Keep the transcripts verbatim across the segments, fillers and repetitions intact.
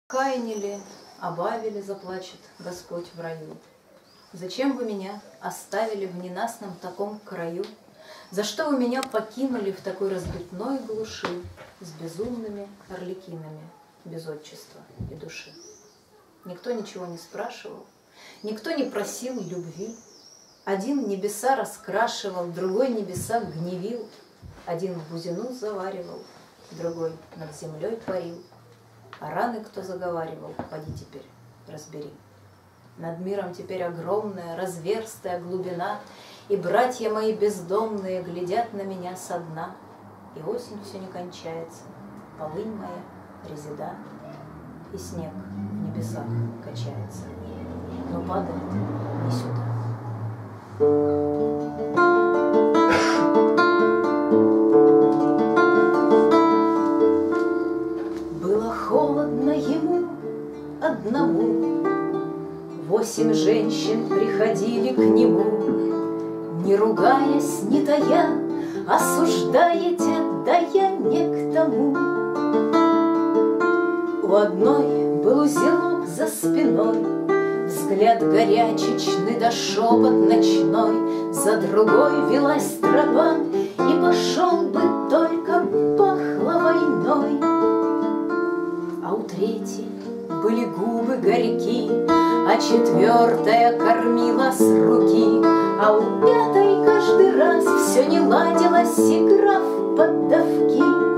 Каине ли, о Вавиле заплачет Господь в раю? Зачем вы меня оставили в ненастном таком краю? За что вы меня покинули в такой разбитной глуши с безумными орликинами, без отчества и души? Никто ничего не спрашивал, никто не просил любви. Один небеса раскрашивал, другой небеса гневил. Один в бузину заваривал, другой над землей парил. А раны кто заговаривал, поди теперь разбери. Над миром теперь огромная, разверстая глубина, и братья мои бездомные глядят на меня со дна. И осень все не кончается, полынь моя резида, и снег в небесах качается, но падает не сюда. Было холодно ему одному, восемь женщин приходили к нему, не ругаясь, не тая, осуждаете, да я не к тому. У одной был узелок за спиной, взгляд горячечный да шепот ночной, за другой велась тропа, и пошел бы, только пахло войной. А у третьей были губы горьки, а четвертая кормила с руки, а у пятой каждый раз все не ладилось, игра в поддавки.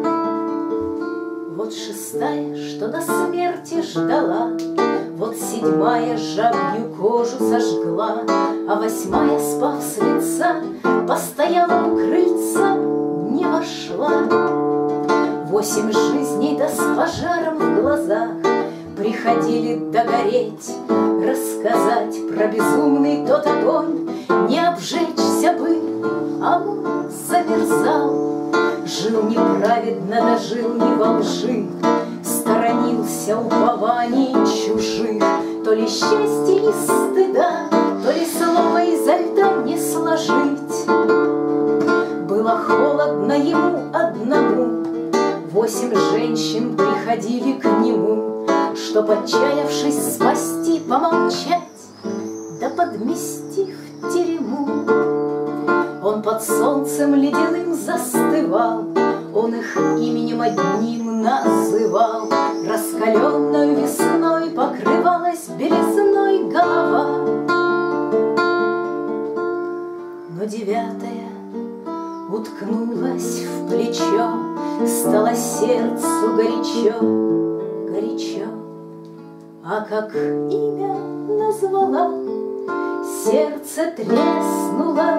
Вот шестая, что до смерти ждала, вот седьмая жабью кожу сожгла, а восьмая, спав с лица, постояла у крыльца, не вошла. Восемь жизней да с пожаром в глазах приходили догореть, рассказать про безумный тот огонь, не обжечься бы, а он замерзал. Жил неправедно, да жил не во лжи, сторонился упований чужих. То ли счастья и стыда, то ли слова изо льда не сложить. Было холодно ему одному, восемь женщин приходили к нему, чтоб, отчаявшись спасти, помолчать, да подмести в тюрьму. Он под солнцем ледяным застывал, он их именем одним называл. Раскаленную весной покрывалась белизной голова. Но девятая уткнулась в плечо, стало сердцу горячо, горячо. А как имя назвала, сердце треснуло